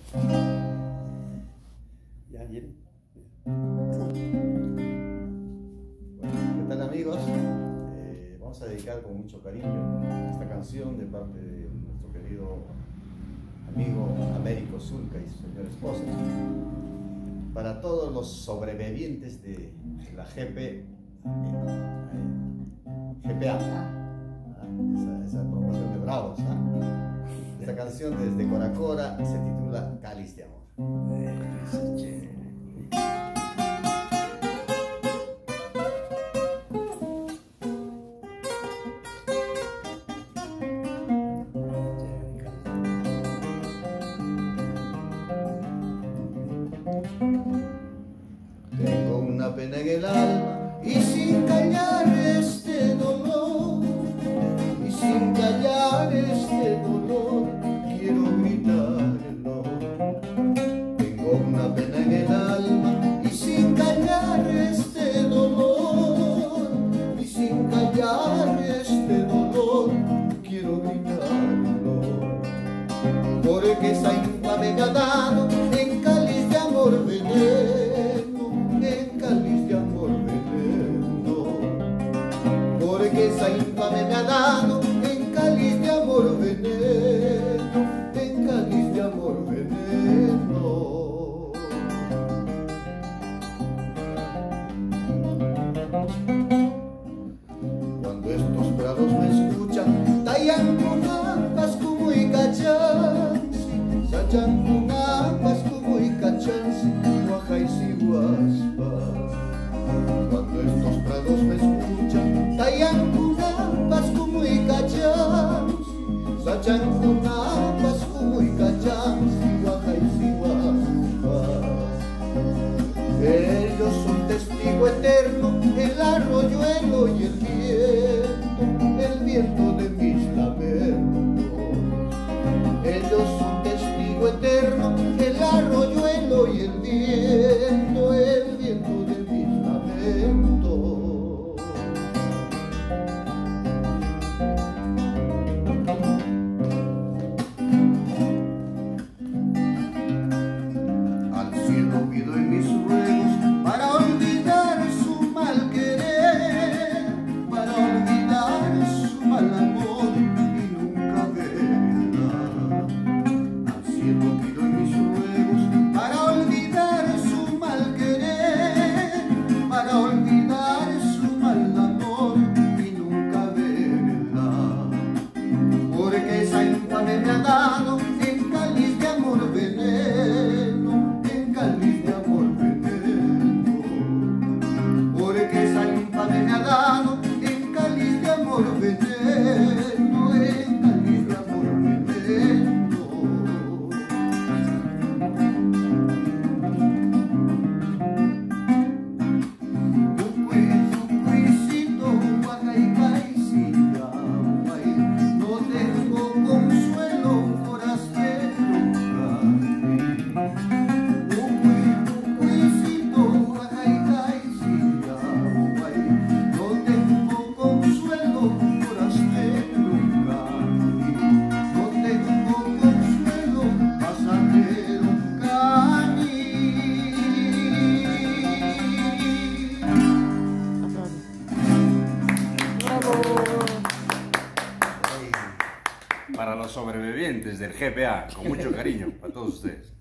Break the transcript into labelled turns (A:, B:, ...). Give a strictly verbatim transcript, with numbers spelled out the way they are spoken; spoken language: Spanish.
A: Ya, Jenny. Bueno, ¿qué tal, amigos? Eh, vamos a dedicar con mucho cariño esta canción de parte de nuestro querido amigo Américo Zulca y su señora esposa, para todos los sobrevivientes de la G P, eh, G P A, ¿ah? esa, esa promoción de Bravos. ¿Ah? Esta canción desde Cora Cora se titula Cáliz de Amor. Eso es chévere. Tengo una pena en el alma y sin callar este dolor, y sin callar este dolor quiero gritarlo. Tengo una pena en el alma y sin callar este dolor, y sin callar este dolor quiero gritarlo. Porque esa infame me ha dado en cáliz de amor veneno, en cáliz de amor veneno. Porque esa infame me ha dado en cáliz de amor veneno, en cáliz de amor veneno. Cuando estos prados me escuchan, tallan con ambas como y cachansi, sachan con ambas como y cachansi, guajais y guaspas. Cuando estos prados me escucan, tallan con ambas como y cachansi, sachan con ambas como y cachansi, guajais y guaspas. Ellos son testigo eterno, el arroyuelo y el viento, el viento de mis lamentos. Ellos son testigo eterno, el arroyuelo y el viento, el viento de mis lamentos. Al cielo pido en mis ruegos para olvidar su mal querer, para olvidar su mal amor y nunca verla. Al cielo pido en mis ruegos para olvidar su mal querer, para olvidar su mal amor y nunca verla. Porque esa infame me ha dado en cáliz de amor veneno, en cáliz de amor veneno. Porque esa infame me ha dado en cáliz de amor veneno, en cáliz de amor veneno. No tengo consuelo, forastero. No tengo consuelo, forastero. No tengo consuelo, pasajero cani.
B: Para los sobrevivientes del G P A, con mucho cariño para todos ustedes.